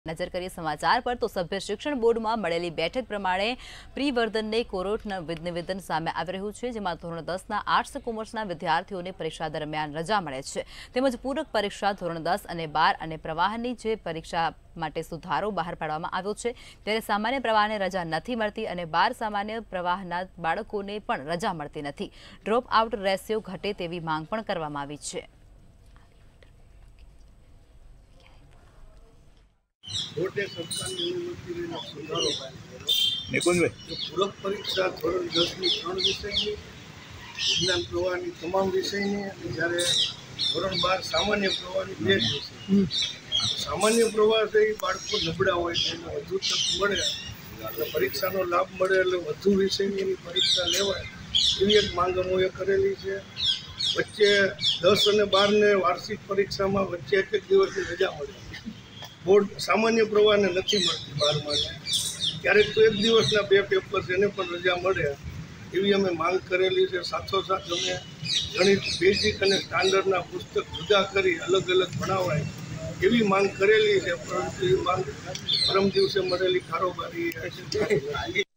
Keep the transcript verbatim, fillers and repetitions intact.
नजर करिए समाचार पर तो सभ्य शिक्षण बोर्ड में મળેલી બેઠક પ્રમાણે પ્રિવર્ધનને કોર્ટના નિવેદન સામે આવી રહ્યું છે, જેમાં ધોરણ દસ ના આર્ટ્સ કોમર્સના વિદ્યાર્થીઓને પરીક્ષા દરમિયાન રજા મળે છે, તેમજ પૂરક પરીક્ષા ધોરણ દસ અને બાર અને પ્રવાહની જે પરીક્ષા માટે સુધારો બહાર પાડવામાં આવ્યો છે, ત્યારે સામાન્ય પ્રવાહને રજા નથી મળતી અને બાર સામાન્ય પ્રવાહના બાળકોને પણ રજા મળતી નથી। ડ્રોપ આઉટ રેશિયો ઘટે તેવી માંગ પણ કરવામાં આવી છે। पूरक परीक्षा धोरण दस त्रण विषय विज्ञान प्रवाह तमाम विषय जयरे धोरण बार सामान्य प्रवाह बे विषय सामान्य प्रवाह से बाळको नबड़ा होय वधु तक मळे परीक्षा नो लाभ मळे એટલે વધુ વિષયની પરીક્ષા લેવાય એવી એક માંગ અમે કરેલી છે। વચ્ચે દસ અને બાર ને વાર્ષિક પરીક્ષામાં વચ્ચે એક એક દિવસની રજા મળે। बोर्ड सामान्य प्रवाह ने नहीं मळती बारमां क्यारेक तो एक दिवसना बे पेपर एने पण रजा मळे एवी अमे मांग करेली है। साथोसाथ अमे गणित बेसिक अने स्टांडर्डना पुस्तक जुदा करी अलग अलग भणावाय एवी मांग करेली है, परंतु ए मांग परम दिवसे मळेली कारोबारी